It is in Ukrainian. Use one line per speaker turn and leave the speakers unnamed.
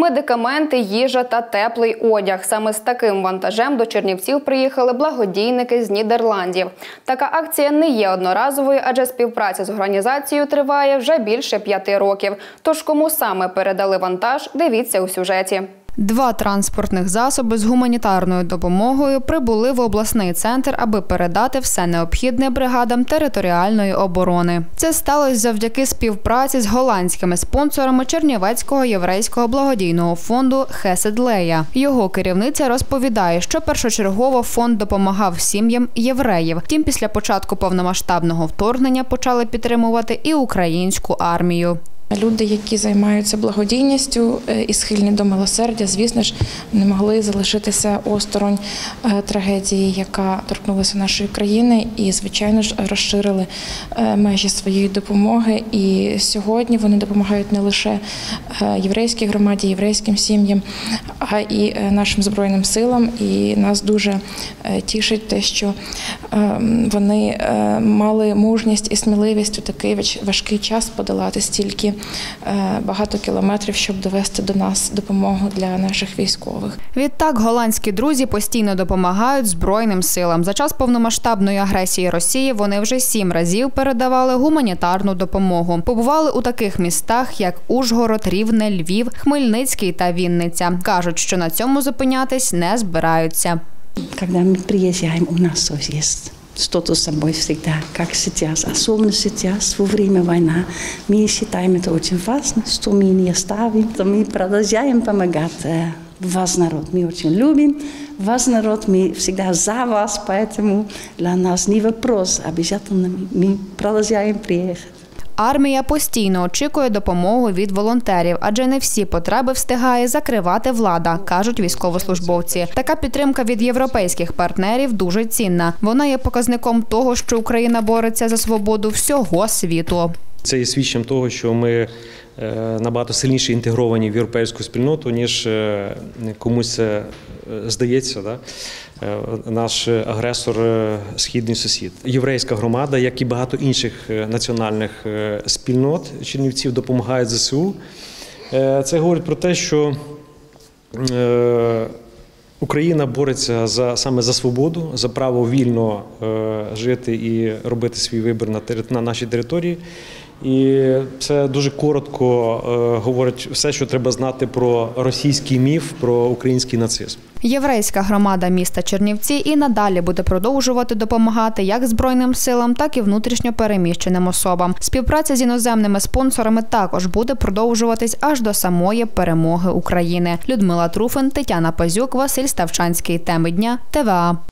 Медикаменти, їжа та теплий одяг. Саме з таким вантажем до Чернівців приїхали благодійники з Нідерландів. Така акція не є одноразовою, адже співпраця з організацією триває вже більше 5 років. Тож кому саме передали вантаж, дивіться у сюжеті. 2 транспортних засоби з гуманітарною допомогою прибули в обласний центр, аби передати все необхідне бригадам територіальної оборони. Це сталося завдяки співпраці з голландськими спонсорами Чернівецького єврейського благодійного фонду «Хесед Лея». Його керівниця розповідає, що першочергово фонд допомагав сім'ям євреїв. Втім, після початку повномасштабного вторгнення почали підтримувати і українську армію.
Люди, які займаються благодійністю і схильні до милосердя, звісно ж, не могли залишитися осторонь трагедії, яка торкнулася нашої країни, і, звичайно ж, розширили межі своєї допомоги. І сьогодні вони допомагають не лише єврейській громаді, єврейським сім'ям, а і нашим Збройним силам. І нас дуже тішить те, що вони мали мужність і сміливість у такий важкий час подолати стільки багато кілометрів, щоб довести до нас допомогу для наших військових.
Відтак, голландські друзі постійно допомагають Збройним силам. За час повномасштабної агресії Росії вони вже 7 разів передавали гуманітарну допомогу. Побували у таких містах, як Ужгород, Рівне, Львів, Хмельницький та Вінниця. Кажуть, що на цьому зупинятись не збираються.
Коли ми приїжджаємо, у нас є что-то с собой всегда, как сейчас, особенно сейчас, во время войны. Мы считаем это очень важно, что мы не оставим, что мы продолжаем помогать ваш народ. Мы очень любим ваш народ, мы всегда за вас, поэтому для нас не вопрос, обязательно мы продолжаем приехать.
Армія постійно очікує допомоги від волонтерів, адже не всі потреби встигає закривати влада, кажуть військовослужбовці. Така підтримка від європейських партнерів дуже цінна. Вона є показником того, що Україна бореться за свободу всього світу.
Це є свідченням того, що ми набагато сильніше інтегровані в європейську спільноту, ніж комусь здається, наш агресор – східний сусід. Єврейська громада, як і багато інших національних спільнот Чернівців, допомагають ЗСУ. Це говорить про те, що Україна бореться саме за свободу, за право вільно жити і робити свій вибір на нашій території. І це дуже коротко говорить все, що треба знати про російський міф, про український нацизм.
Єврейська громада міста Чернівці і надалі буде продовжувати допомагати як Збройним силам, так і внутрішньо переміщеним особам. Співпраця з іноземними спонсорами також буде продовжуватись аж до самої перемоги України. Людмила Труфин, Тетяна Пазюк, Василь Ставчанський. Теми дня. ТВА.